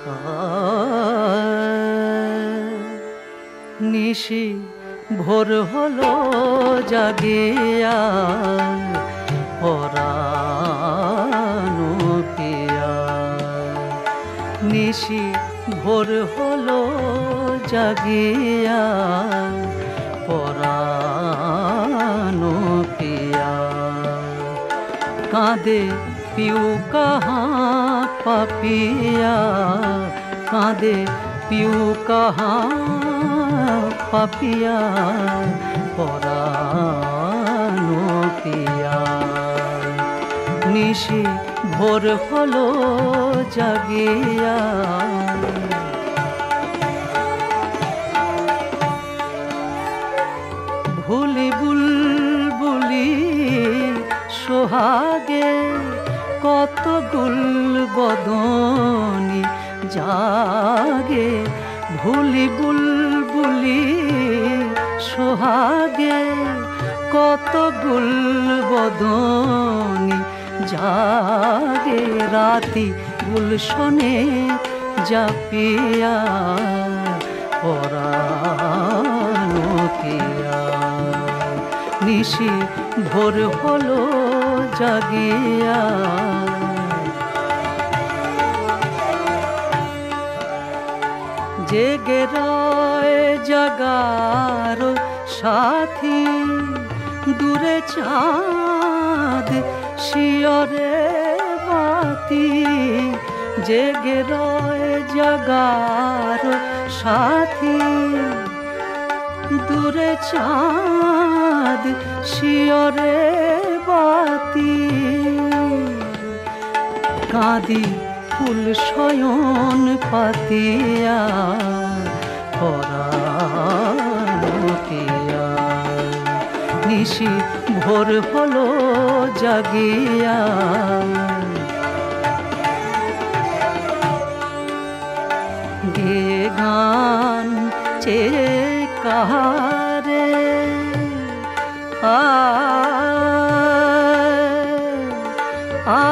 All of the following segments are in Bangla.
নিশি ভোর হলো জাগিয়া পরানো পিয়া। নিশি ভোর হলো জাগিয়া পরানো পিয়া। কাঁদে পিউ কাहाँ পাপিয়া, কাঁদে পিউ কাहाँ পাপিয়া পরানো পিয়া। নিশি ভোর হলো জাগিয়া। ভুলি বুলবুলি সোহাগে কত গুল বদনি জাগে। ভুলি বুলবুলি সোহাগে কত গুল বদনি জাগে। রাতি গুলশনে জাপিয়া পরানো পিয়া। নিশি ভোর হলো জাগিয়া। জেগে রয় জাগার সাথী, দূরে চাঁদ শিয়রে বাতি। জেগে রয় জাগার সাথী, দূরে চাঁদ শিয়রে বাতি। কাঁদি ফুল শয়ন পাতিয়া পরানো পিয়া। নিশি ভোর হলো জাগিয়া। গে গান চেয়ে কাহারে আ আ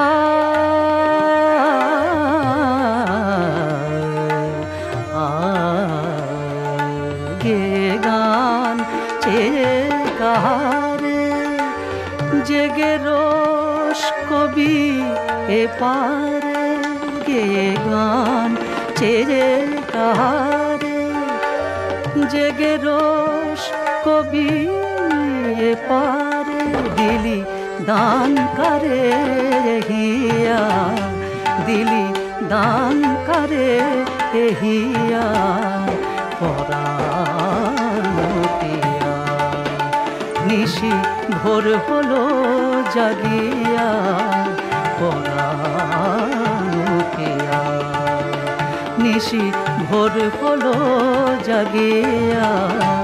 গে গান চেয়ে কাহারে। জেগে রোষ কবি এ পারে। গে গান চেয়ে কাহারে, জেগে রোষ কবি এ পারে। দিলি দান করে হিয়া, দিলি দান করে হিয়া পরানো পিয়া। নিশি ভোর হলো জাগিয়া পরানো পিয়া। নিশি ভোর হলো জাগিয়া।